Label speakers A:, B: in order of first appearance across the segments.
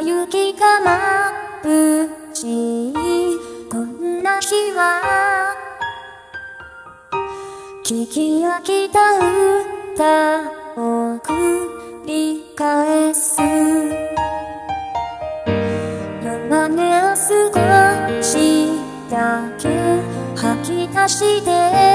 A: 雪が眩しいこんな日は聞き飽きた歌を繰り返す弱音を少しだけ吐き出して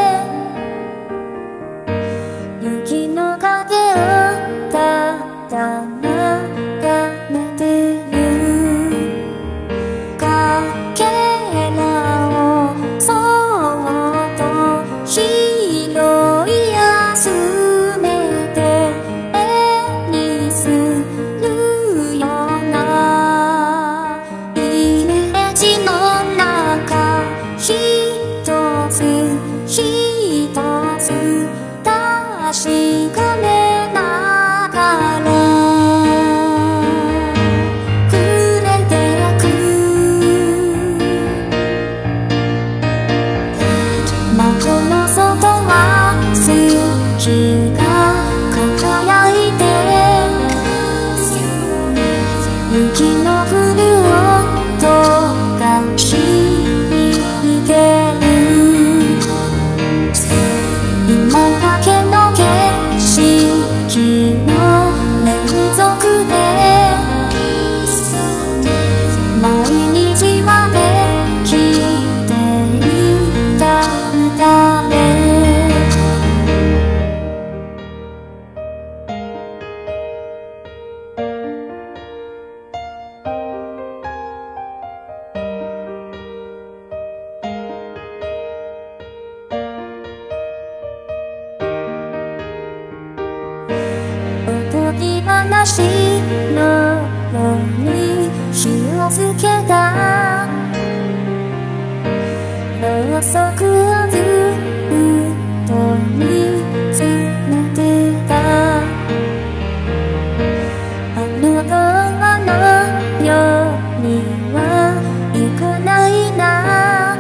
A: 雪の影をただ眺めてるかけらをそっと拾い集めて絵にするようなイメージの中一つ一つ確かめながら触れてゆく窓の外は月が輝いて雪の降る音が響いてる今だけの景色の連続で毎日まで聴いていたんだねおとぎ話のように火をつけたろうそくをずっと見つめてたあの童話のようにはいかないな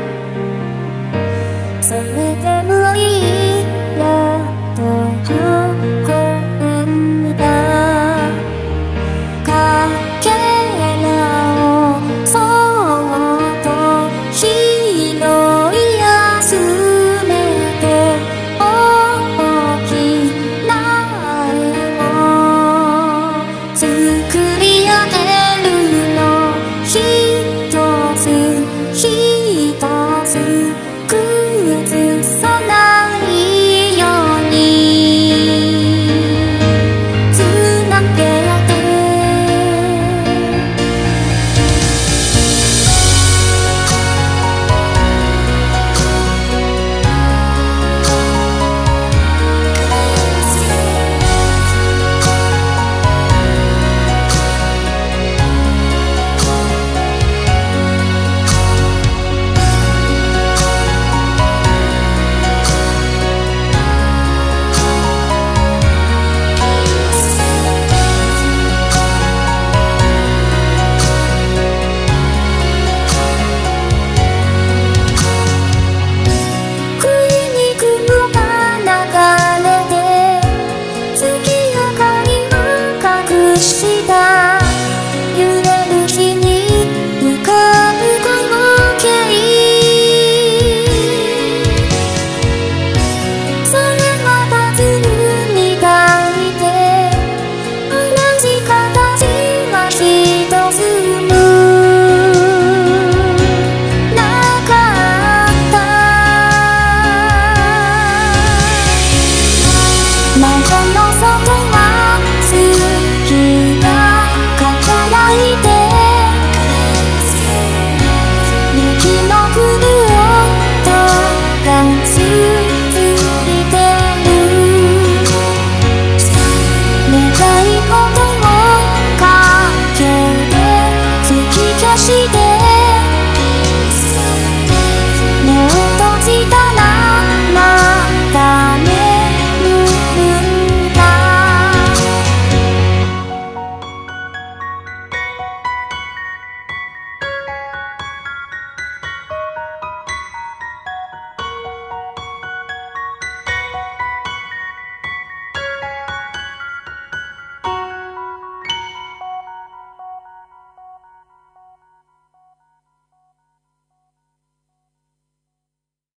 A: それでもいいやとかけらをそっと拾い集めて大きな絵を作り上げるの一つ一つ崩さないようにつなげ窓の外は